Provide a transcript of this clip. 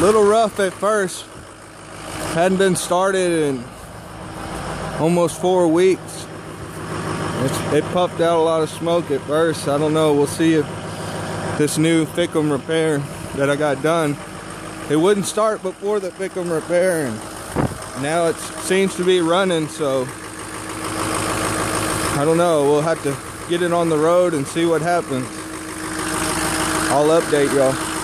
little rough at first. Hadn't been started in almost 4 weeks. It puffed out a lot of smoke at first. I don't know, we'll see if this new ficm repair that I got done, it wouldn't start before the ficm repair, and now it seems to be running, so I don't know, we'll have to get it on the road and see what happens. I'll update y'all.